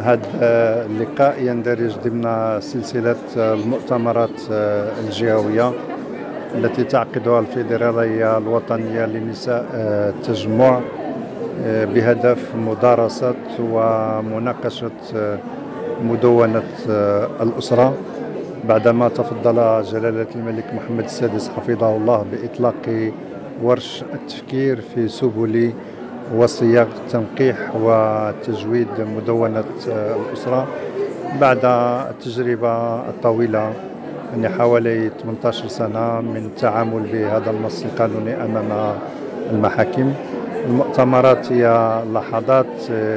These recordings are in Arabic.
هذا اللقاء يندرج ضمن سلسلة المؤتمرات الجهوية التي تعقدها الفيدرالية الوطنية للنساء التجمع بهدف مدارسة ومناقشة مدونة الأسرة، بعدما تفضل جلالة الملك محمد السادس حفظه الله بإطلاق ورش التفكير في سبل وصياغ تنقيح وتجويد مدونة الأسرة بعد التجربة الطويلة يعني حوالي 18 سنة من التعامل بهذا النص القانوني أمام المحاكم. المؤتمرات هي لحظات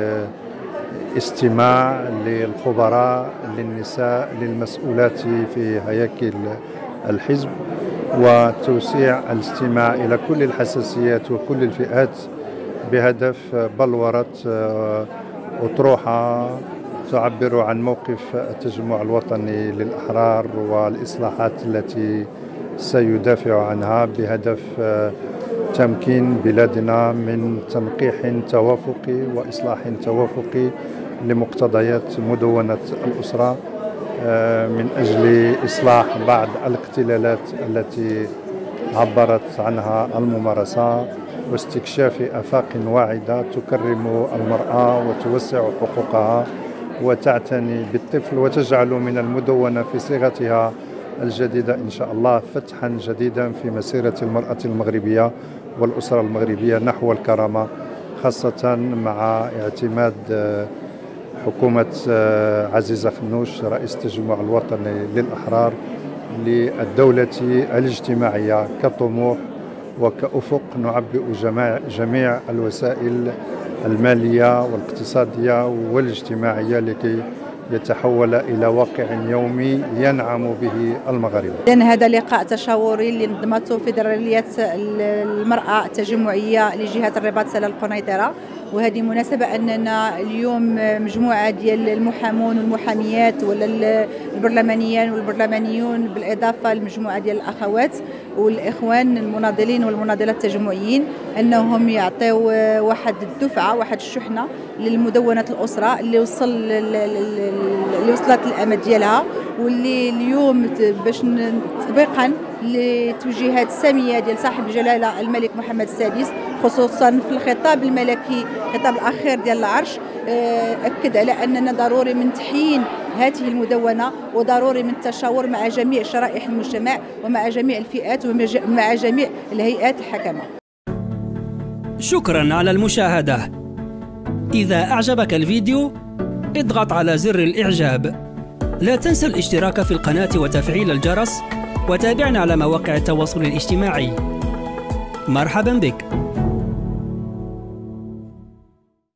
استماع للخبراء، للنساء، للمسؤولات في هياكل الحزب، وتوسيع الاستماع إلى كل الحساسيات وكل الفئات بهدف بلورة أطروحة تعبر عن موقف التجمع الوطني للأحرار والإصلاحات التي سيدافع عنها بهدف تمكين بلادنا من تنقيح توافقي وإصلاح توافقي لمقتضيات مدونة الأسرة من أجل إصلاح بعض الاختلالات التي عبرت عنها الممارسة واستكشاف آفاق واعدة تكرم المرأة وتوسع حقوقها وتعتني بالطفل وتجعل من المدونة في صيغتها الجديدة إن شاء الله فتحا جديدا في مسيرة المرأة المغربية والأسرة المغربية نحو الكرامة، خاصة مع اعتماد حكومة عزيزة خنوش رئيس التجمع الوطني للأحرار للدولة الاجتماعية كطموح وكأفق نعبئ جميع الوسائل المالية والاقتصادية والاجتماعية لكي يتحول إلى واقع يومي ينعم به المغاربة. إذن هذا لقاء تشاوري اللي نظمته فيدرالية المرأة التجمعية لجهة الرباط سلا القنيطرة، وهذه مناسبة أننا اليوم مجموعة ديال المحامون والمحاميات ولا البرلمانيين والبرلمانيون بالإضافة لمجموعة ديال الأخوات والإخوان المناضلين والمناضلات التجمعيين أنهم يعطيو واحد الدفعة واحد الشحنة للمدونة الأسرة اللي وصلت الأمد ديالها، واللي اليوم باش تطبيقا لتوجيهات السامية ديال صاحب الجلالة الملك محمد السادس خصوصا في الخطاب الملكي الخطاب الأخير ديال العرش أكد على أننا ضروري من تحيين هذه المدونة وضروري من التشاور مع جميع شرائح المجتمع ومع جميع الفئات ومع جميع الهيئات الحكمة. شكرا على المشاهدة. إذا أعجبك الفيديو اضغط على زر الإعجاب. لا تنسى الاشتراك في القناة وتفعيل الجرس، وتابعنا على مواقع التواصل الاجتماعي. مرحبا بك.